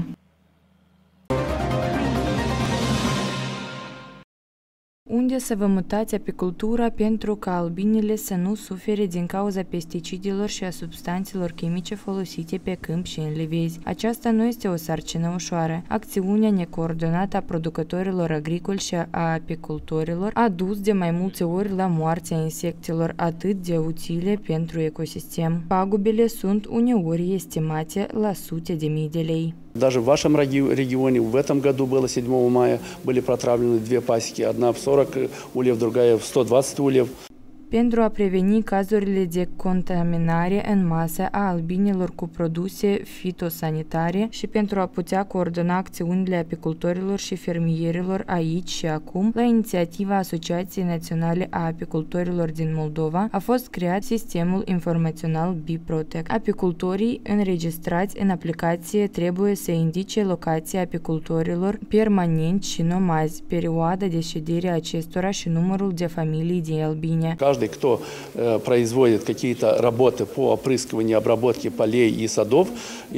Unde să vă mutați apicultura pentru ca albinele să nu sufere din cauza pesticidelor și a substanțelor chimice folosite pe câmp și în livezi. Aceasta nu este o sarcină ușoară. Acțiunea necoordonată a producătorilor agricoli și a apicultorilor a dus de mai multe ori la moartea insectelor atât de utile pentru ecosistem. Pagubele sunt uneori estimate la sute de mii de lei. Даже в вашем регионе в этом году было 7 мая, были протравлены 2 пасеки, одна в 40 ульев, другая в 120 ульев. Pentru a preveni cazurile de contaminare în masă a albinelor cu produse fitosanitare și pentru a putea coordona acțiunile apicultorilor și fermierilor aici și acum, la inițiativa Asociației Naționale a Apicultorilor din Moldova a fost creat sistemul informațional BeProtect. Apicultorii înregistrați în aplicație trebuie să indice locația apicultorilor permanenți și nomazi, perioada de ședere a acestora și numărul de familii de albine. Каждый, кто производит какие-то работы по опрыскиванию, обработке полей и садов,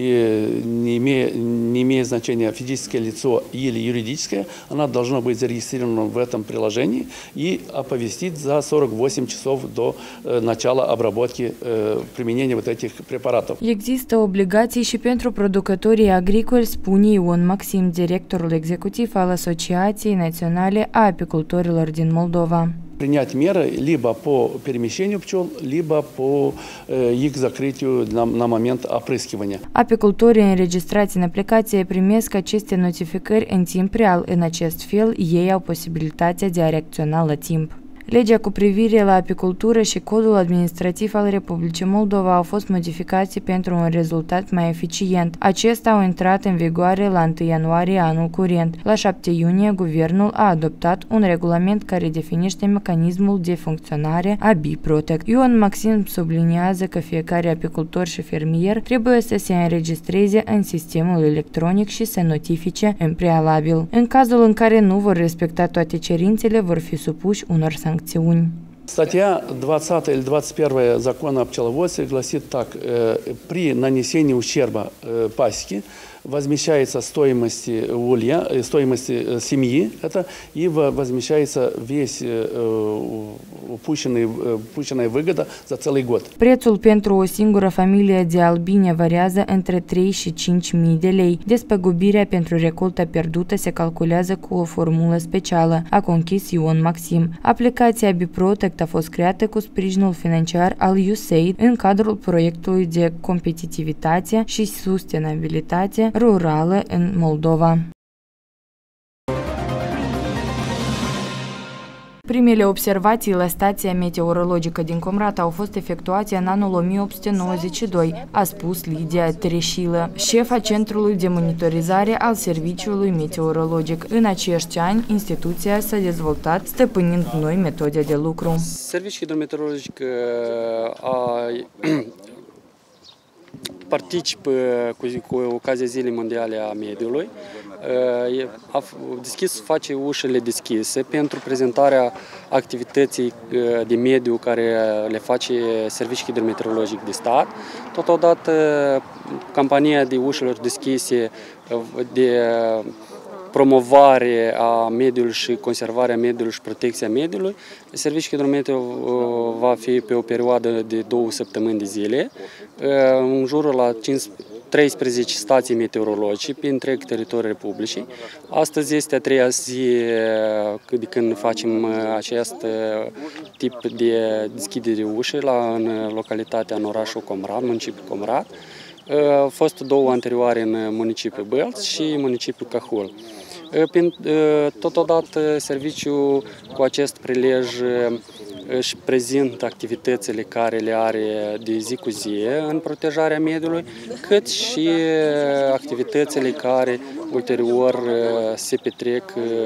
не имея значения физическое лицо или юридическое, она должна быть зарегистрирована в этом приложении и оповестить за 48 часов до начала обработки применения вот этих препаратов. Există obligații și pentru producătorii agricoli, spune Ion Maxim, directorul executiv al Asociației Naționale a Apicultorilor din Moldova. Принять меры либо по перемещению пчел, либо по их закрытию на момент опрыскивания. Apicultorii înregistrați în aplicație primesc aceste notificări în timp real. În acest fel, ei au posibilitatea de a reacționa la timp. Legea cu privire la apicultură și codul administrativ al Republicii Moldova au fost modificați pentru un rezultat mai eficient. Acestea au intrat în vigoare la 1 ianuarie anul curent. La 7 iunie, guvernul a adoptat un regulament care definește mecanismul de funcționare a Bee-Protect. Ion Maxim subliniază că fiecare apicultor și fermier trebuie să se înregistreze în sistemul electronic și să notifice în prealabil. În cazul în care nu vor respecta toate cerințele, vor fi supuși unor sancțiuni. Статья 20 или 21 закона о пчеловодстве гласит так: при нанесении ущерба пасеке возмещается стоимость улья, стоимость семьи, это и возмещается весь упущенная выгода за целый год. Prețul pentru o singură familie de albine variază între 3 și 5.000 de lei. Despăgubirea pentru recolta pierdută se calculează cu o formulă specială, a conchis Ion Maxim. Aplicația Bee-Protect a fost creată cu sprijinul financiar al USAID în cadrul proiectului de competitivitate și sustenabilitate rurală în Moldova. Primele observații la stația meteorologică din Comrat au fost efectuate în anul 1892, a spus Lidia Tereșilă, șefa Centrului de Monitorizare al Serviciului Meteorologic. În acești ani, instituția s-a dezvoltat, stăpânind noi metode de lucru. Serviciul hidrometeorologic participă cu ocazia Zilei Mondiale a Mediului. A face ușile deschise pentru prezentarea activității de mediu care le face Serviciul Hidrometeorologic de stat. Totodată, campania de ușilor deschise de promovare a mediului și conservarea mediului și protecția mediului. Serviciul Hidrometeo va fi pe o perioadă de 2 săptămâni de zile, în jurul la 13 stații meteorologice pe întreg teritoriul Republicii. Astăzi este a 3-a zi de când facem acest tip de deschidere ușii în localitatea, în orașul Comrat, municipiul Comrat. Au fost 2 anterioare în municipiul Bălți și municipiul Cahul. Totodată, serviciul cu acest prilej își prezintă activitățile care le are de zi cu zi în protejarea mediului, cât și activitățile care ulterior se petrec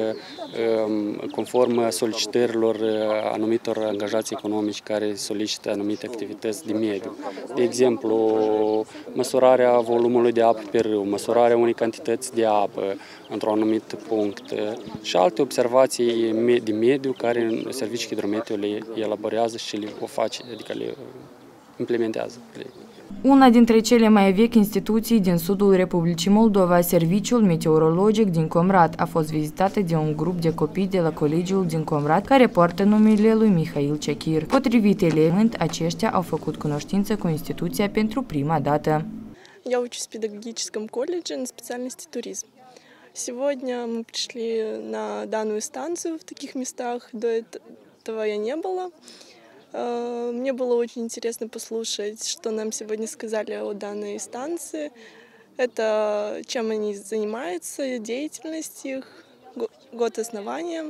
conform solicitărilor anumitor angajați economici care solicită anumite activități de mediu. De exemplu, măsurarea volumului de apă pe râu, măsurarea unei cantități de apă într-un anumit punct și alte observații de mediu care Serviciul Hidrometeo le elaborează și le face, adică le implementează. Una dintre cele mai vechi instituții din sudul Republicii Moldova, Serviciul Meteorologic din Comrat, a fost vizitată de un grup de copii de la colegiul din Comrat, care poartă numele lui Mihail Cechir. Potrivit elemente, aceștia au făcut cunoștință cu instituția pentru prima dată. Я учусь в педагогическом колледже на специальности туризм. Сегодня мы пришли на данную станцию в таких местах, до этого я не была. Мне было очень интересно послушать, что нам сегодня сказали о данной станции. Это чем они занимаются, деятельность их, год основания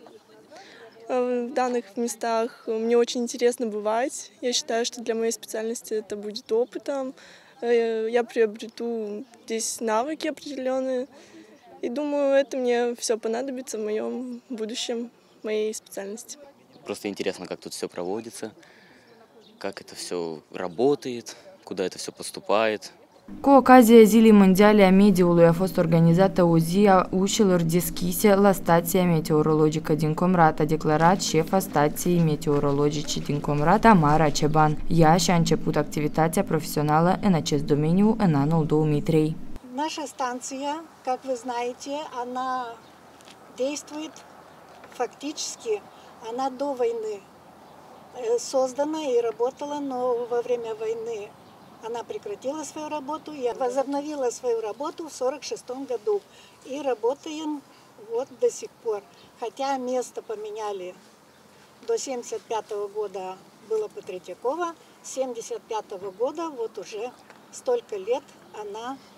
в данных местах. Мне очень интересно бывать. Я считаю, что для моей специальности это будет опытом. Я приобрету здесь навыки определенные. И думаю, это мне все понадобится в моем будущем, в моей специальности. Просто интересно, как тут все проводится, как это все работает, куда это все поступает. Cu ocazia Zilei Mondiale a Mediului a fost organizată o zi a ușilor deschise la stația meteorologică din Comrat, a declarat șefa stației meteorologice din Comrat, Tamara Ceban. Ea și-a început activitatea profesională în acest domeniu în anul 2003. Наша станция, как вы знаете, она действует фактически, она до войны создана и работала, но во время войны она прекратила свою работу, я возобновила свою работу в 1946 году и работаем вот до сих пор. Хотя место поменяли, до 1975 года было по Третьякова, с 1975 года вот уже столько лет она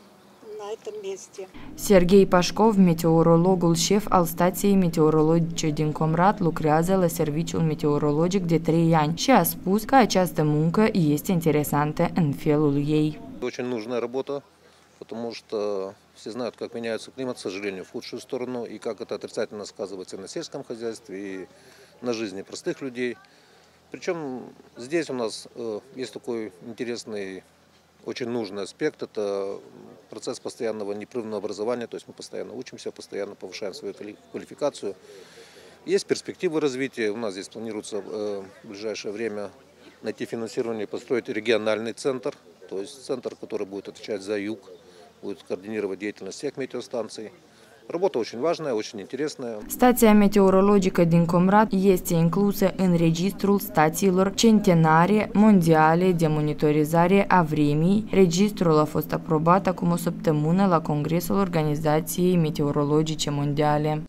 на этом месте. Serghei Pașcov, meteorologul șef al stației meteorologice din Comrat, lucrează la serviciul meteorologic de 3 ani și a spus că această muncă este interesantă în felul ei. Очень нужная работа, потому что все знают, как меняется климат, к сожалению, в худшую сторону, и как это отрицательно сказывается и на сельском хозяйстве, и на жизни простых людей. Причем здесь у нас есть такой интересный, очень нужный аспект, это процесс постоянного непрерывного образования, то есть мы постоянно учимся, постоянно повышаем свою квалификацию. Есть перспективы развития, у нас здесь планируется в ближайшее время найти финансирование и построить региональный центр, то есть центр, который будет отвечать за юг, будет координировать деятельность всех метеостанций. Работа очень важная, очень интересная. Stația meteorologică din Comrat este inclusă în registrul stațiilor centenare mondiale de monitorizare a vremii. Registrul a fost aprobat acum o săptămână la Congresul Organizației Meteorologice Mondiale.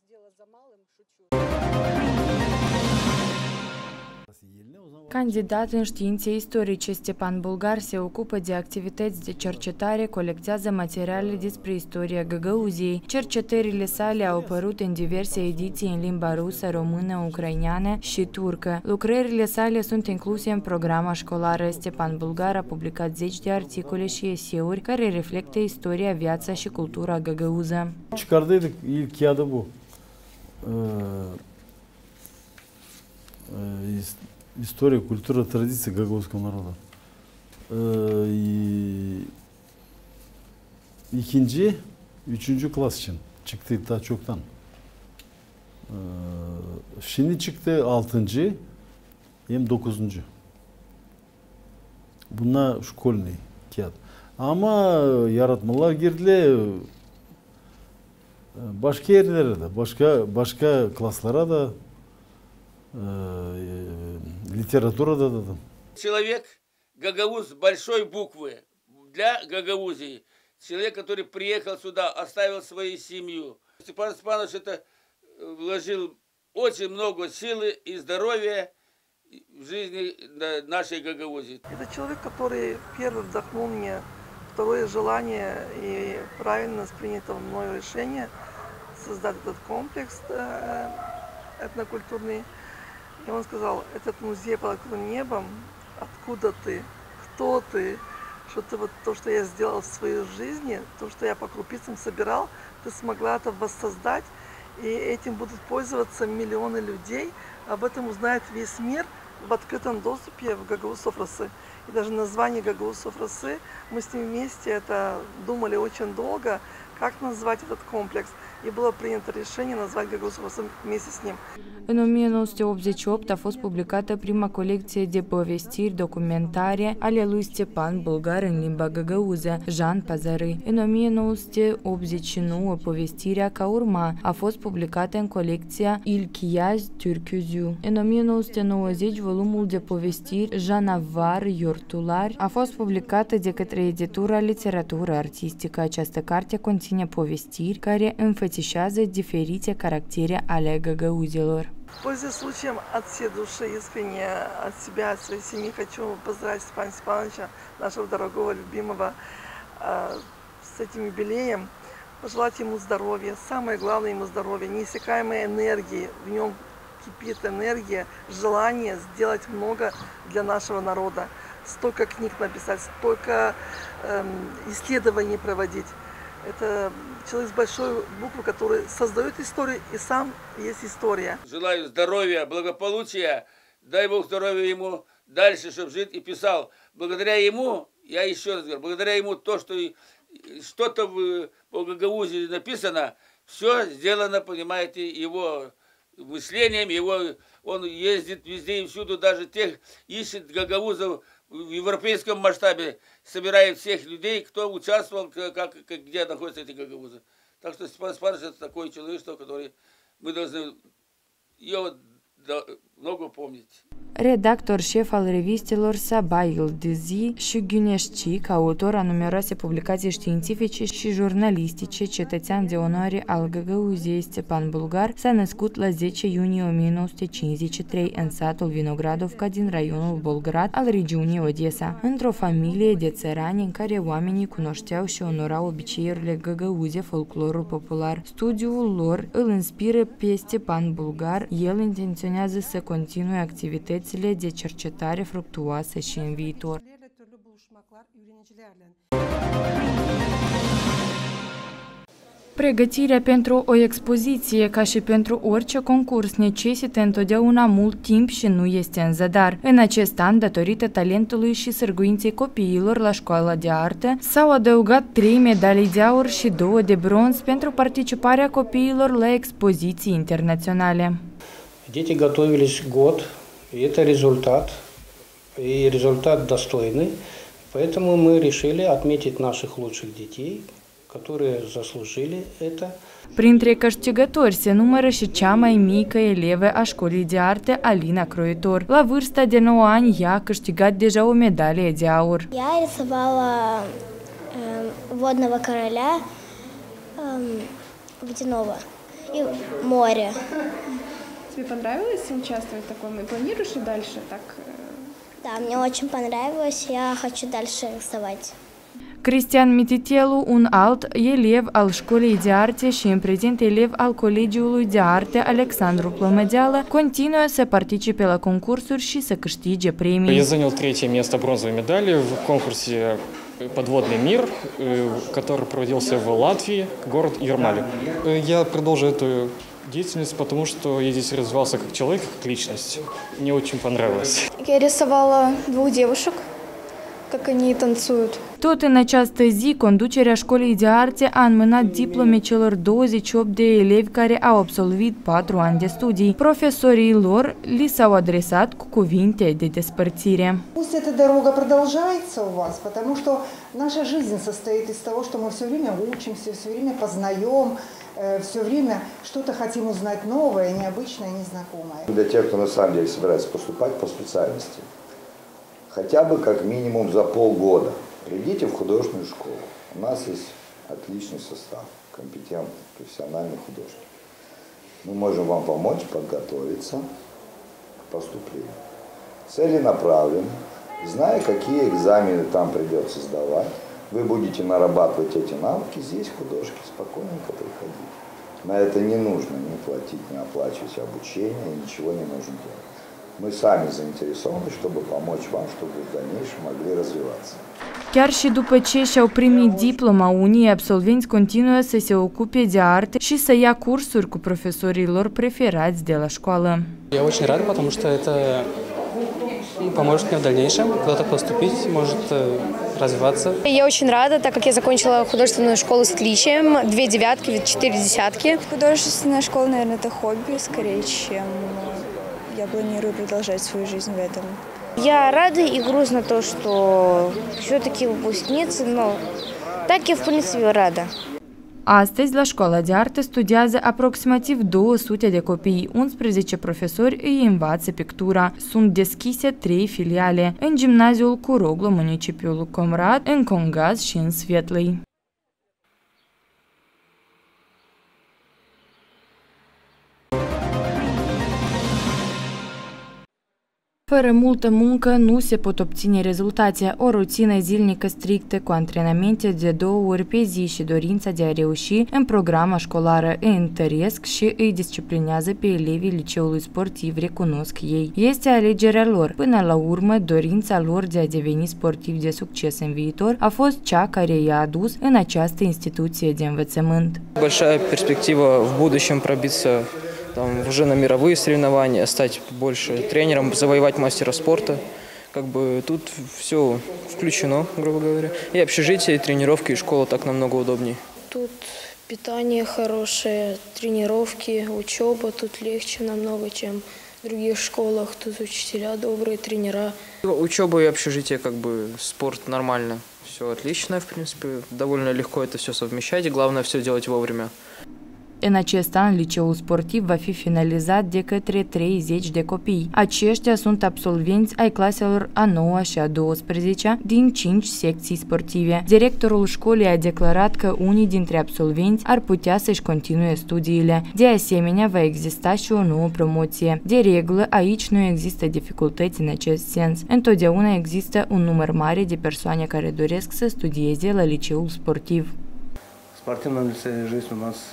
Candidat în științe istorice, Stepan Bulgar se ocupă de activități de cercetare, colectează materiale despre istoria Găgăuziei. Cercetările sale au apărut în diverse ediții în limba rusă, română, ucraineană și turcă. Lucrările sale sunt incluse în programa școlară. Stepan Bulgar a publicat 10 de articole și eseuri care reflectă istoria, viața și cultura găgăuză. Çıkardıydık ilk kağıdı bu. История, культура, традиции гагаузского народа. İkinci, üçüncü klas için çıktı daha çoktan. Şimdi çıktı 6. hem 9. Bunlar şkolni kağıt. Ama yaratmalar girdiler başka yerlere de, başka klaslara da, литература да. Человек гагауз большой буквы для Гагаузии. Человек, который приехал сюда, оставил свою семью. Степан Степанович это вложил очень много силы и здоровья в жизни нашей Гагаузии. Это человек, который первый вдохнул мне второе желание и правильно принято мною решение создать этот комплекс этнокультурный. И он сказал, этот музей под открытым небом, откуда ты, кто ты, что ты вот то, что я сделал в своей жизни, то, что я по крупицам собирал, ты смогла это воссоздать, и этим будут пользоваться миллионы людей, об этом узнает весь мир в открытом доступе в Гагаuz Sofrası. И даже название Гагаuz Sofrası, мы с ним вместе это думали очень долго, как назвать этот комплекс. И было принято решение назвать Гагаuz Sofrası вместе с ним. În 1988 a fost publicată prima colecție de povestiri documentare ale lui Stepan Bulgar în limba găgăuză, Jean Pazarı. În 1989 povestirea Ca urma a fost publicată în colecția Il Chiaz Türküzü. În 1990 volumul de povestiri Janavar Iortular a fost publicată de către editura Literatură Artistică. Această carte conține povestiri care înfățișează diferite caractere ale găgăuzilor. Пользуясь случаем от всей души, искренне от себя, от своей семьи, хочу поздравить Степана Степановича, нашего дорогого, любимого, с этим юбилеем, пожелать ему здоровья, самое главное ему здоровья, неиссякаемой энергии, в нем кипит энергия, желание сделать много для нашего народа, столько книг написать, столько исследований проводить. Это человек с большой буквы, который создает историю и сам есть история. Желаю здоровья, благополучия, дай Бог здоровья ему дальше, чтобы жить и писал. Благодаря ему, я еще раз говорю, благодаря ему то, что что-то по Гагаузии написано, все сделано, понимаете, его мышлением, он ездит везде и всюду, даже тех ищет гагаузов в европейском масштабе, собирает всех людей, кто участвовал, где находятся эти гагаузы. Так что Степан Степанович это такой человек, который мы должны его много помнить. redactor șef al revistelor Sabail de Zi și Güneşçi, autor a numeroase publicații științifice și jurnalistice, cetățean de onoare al Găgăuziei Stepan Bulgar, s-a născut la 10 iunie 1953 în satul Vinogradovka din raionul Bolgrad al regiunii Odessa, într-o familie de țărani în care oamenii cunoșteau și onorau obiceiurile găgăuze, folclorul popular. Studiul lor îl inspiră pe Stepan Bulgar. El intenționează să continue activitățile de cercetare fructuoase și în viitor. Pregătirea pentru o expoziție, ca și pentru orice concurs, necesită întotdeauna mult timp și nu este în zadar. În acest an, datorită talentului și sârguinței copiilor la școala de artă, s-au adăugat 3 medalii de aur și 2 de bronz pentru participarea copiilor la expoziții internaționale. Дети готовились год, и это результат достойный, поэтому мы решили отметить наших lучших детей, которые заслужили это. Printre câștigători se numără și cea mai mică elevă a școlii de arte, Alina Croitor. La vârsta de 9 ani, ea a câștigat deja o medalie de aur. Я рисовала водного короля, водяного и море. Тебе понравилось участвовать в таком? И планируешь ли дальше так? Да, мне очень понравилось, я хочу дальше рисовать. Cristian Mititelu, un alt elev al școlii de arte și în prezent elev al Colegiului de Arte Alexandru Plomădeală, continuă să participe la concursuri și să câștige premii. Я занял 3-е место бронзовой медали в конкурсе «Подводный мир», который проводился в Латвии, город Ермали. Я продолжу эту деятельность, потому что я здесь развивался как человек, как lичность. Мне очень понравилось. Я рисовала 2 девушек, как они танцуют. Tot în această zi, conducerea școlii de arte a înmânat diplome celor 28 de elevi care au absolvit 4 ani de studii. Profesorii lor li s-au adresat cu cuvinte de despărțire. Пусть эта дорога продолжается у вас, потому что наша жизнь состоит из того, что мы все время учимся, все время познаем, все время что-то хотим узнать новое, необычное, незнакомое. Для тех, кто на самом деле собирается поступать по специальности, хотя бы как минимум за полгода придите в художественную школу. У нас есть отличный состав, компетентный, профессиональный художник. Мы можем вам помочь подготовиться к поступлению. Целенаправленно, зная, какие экзамены там придется сдавать, вы будете нарабатывать эти навыки здесь, в художке, спокойненько приходить. На это не нужно ни платить, ни оплачивать обучение, ничего не нужно делать. Мы сами заинтересованы, чтобы помочь вам, чтобы вы в dальнейшем могли развиваться. Chiar și după ce și-au primit diploma, unii absolvenți continuă să se ocupe de arte și să ia cursuri cu profesorii lor preferați de la școală. Я очень рад, потому что это поможет мне в дальнейшем куда-то поступить, может развиваться. Я очень рада, так как я закончила художественную школу с отличием, 2 девятки, 4 десятки. Художественная школа, наверное, это хобби скорее, чем я планирую продолжать свою жизнь в этом. Я рада и грустно то, что все-таки выпускница, но так я в принципе рada. Astăzi, la școala de artă, studiază aproximativ 200 de copii, 11 profesori îi învață pictura. Sunt deschise 3 filiale, în gimnaziul Curoglu, municipiul Comrat, în Congaz și în Svetlăi. Fără multă muncă nu se pot obține rezultate. O rutină zilnică strictă cu antrenamente de 2 ori pe zi și dorința de a reuși în programa școlară îi întăresc și îi disciplinează pe elevii liceului sportiv, recunosc ei. Este alegerea lor. Până la urmă, dorința lor de a deveni sportiv de succes în viitor a fost cea care i-a adus în această instituție de învățământ. Большая перспектива в будущем пробиться уже на мировые соревнования, стать больше тренером, завоевать мастера спорта. Как бы тут все включено, грубо говоря. И общежитие, и тренировки, и школа так намного удобнее. Тут питание хорошее, тренировки, учеба. Тут легче намного, чем в других школах. Тут учителя добрые, тренера. Учеба и общежитие, как бы спорт нормально. Все отлично, в принципе. Довольно легко это все совмещать. И главное все делать вовремя. În acest an, liceul sportiv va fi finalizat de către 30 de copii. Aceștia sunt absolvenți ai claselor a 9-a și a 12-a din 5 secții sportive. Directorul școlii a declarat că unii dintre absolvenți ar putea să-și continue studiile. De asemenea, va exista și o nouă promoție. De regulă, aici nu există dificultăți în acest sens. Întotdeauna există un număr mare de persoane care doresc să studieze la liceul sportiv. В спортивном лицее жизнь у нас,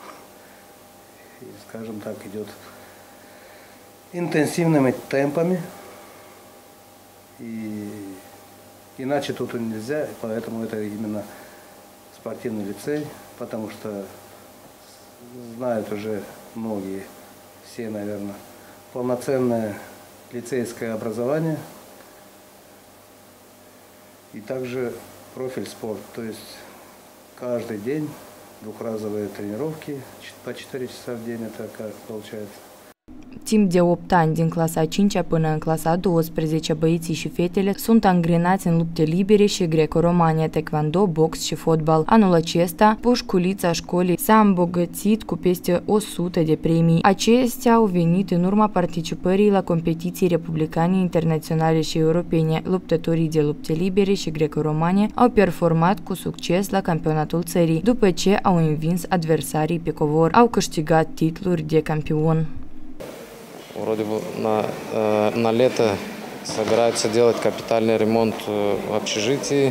скажем так, идет интенсивными темпами. И иначе тут нельзя, поэтому это именно спортивный лицей, потому что знают уже многие, все, наверное, полноценное лицейское образование и также профиль спорт, то есть каждый день двухразовые тренировки по 4 часа в день, это как получается. Timp de 8 ani, din clasa a 5-a până în clasa a 12-a, băieții și fetele sunt angrenați în lupte libere și greco-romane, taekwondo, box și fotbal. Anul acesta, pușculița școlii s-a îmbogățit cu peste 100 de premii. Acestea au venit în urma participării la competiții republicane, internaționale și europene. Luptătorii de lupte libere și greco-romane au performat cu succes la campionatul țării. După ce au învins adversarii pe covor, au câștigat titluri de campion. Вроде бы на лето собираются делать капитальный ремонт в общежитии,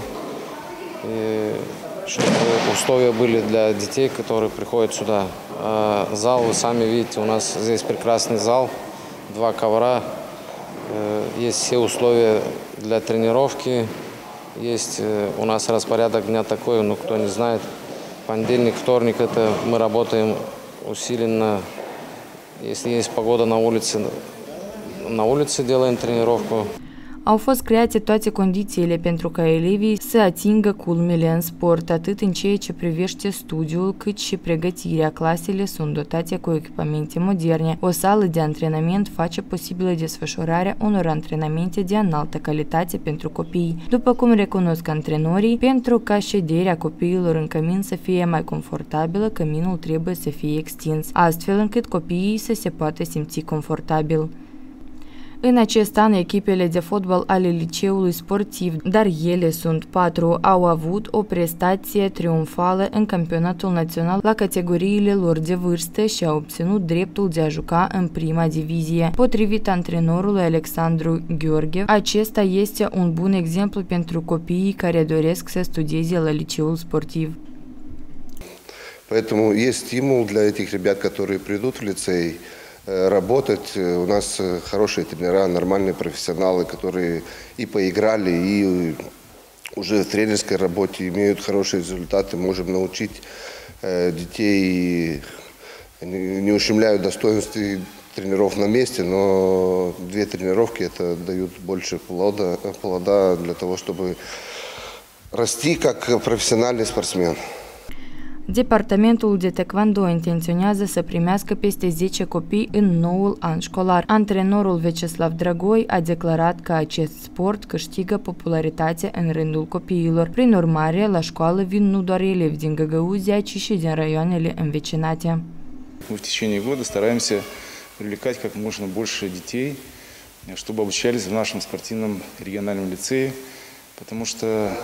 чтобы условия были для детей, которые приходят сюда. Зал, вы сами видите, у нас здесь прекрасный зал, 2 ковра, есть все условия для тренировки, есть у нас распорядок дня такой, ну кто не знает, понедельник, вторник, это мы работаем усиленно. Если есть погода на улице делаем тренировку. Au fost create toate condițiile pentru ca elevii să atingă culmile în sport, atât în ceea ce privește studiul, cât și pregătirea. Clasele sunt dotate cu echipamente moderne. O sală de antrenament face posibilă desfășurarea unor antrenamente de înaltă calitate pentru copii. După cum recunosc antrenorii, pentru ca șederea copiilor în cămin să fie mai confortabilă, căminul trebuie să fie extins, astfel încât copiii să se poată simți confortabil. În acest an, echipele de fotbal ale liceului sportiv, dar ele sunt 4, au avut o prestație triumfală în campionatul național la categoriile lor de vârstă și au obținut dreptul de a juca în prima divizie. Potrivit antrenorului Alexandru Gheorghe, acesta este un bun exemplu pentru copiii care doresc să studieze la liceul sportiv. Поэтому есть стимул для этих ребят, которые придут в лицей, работать. У нас хорошие тренера, нормальные профессионалы, которые и поиграли, и уже в тренерской работе имеют хорошие результаты. Можем научить детей, не ущемляют достоинства тренеров на месте, но 2 тренировки это дают больше плода для того, чтобы расти как профессиональный спортсмен. Departamentul de taekwondo intenționează să primească peste 10 copii în noul an școlar. Antrenorul Vyacheslav Dragoi a declarat că acest sport câștigă popularitate în rândul copiilor. Prin urmare, la școală vin nu doar elevi din Găgăuzia, ci și din raioanele învecinate. Мы в течение года стараемся привлекать как можно больше детей, чтобы обучались в нашем спортивном региональном лицее, потому что,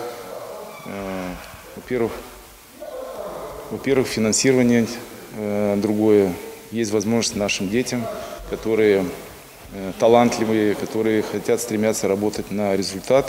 во-первых, финансирование другое. Есть возможность нашим детям, которые талантливые, которые хотят стремятся работать на результат.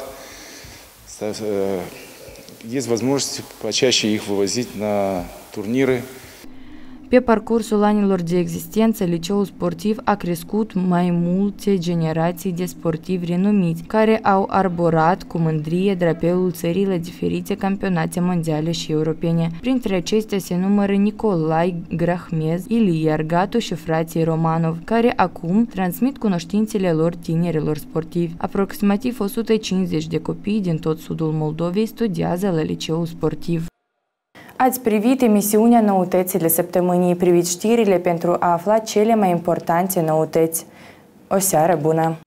Есть возможность почаще их вывозить на турниры. Pe parcursul anilor de existență, liceul sportiv a crescut mai multe generații de sportivi renumiți, care au arborat cu mândrie drapelul țării la diferite campionate mondiale și europene. Printre acestea se numără Nicolai Grahmez, Ilie Argatu și frații Romanov, care acum transmit cunoștințele lor tinerilor sportivi. Aproximativ 150 de copii din tot sudul Moldovei studiază la liceul sportiv. Ați privit emisiunea Noutățile Săptămânii, priviți știrile pentru a afla cele mai importante noutăți. O seară bună!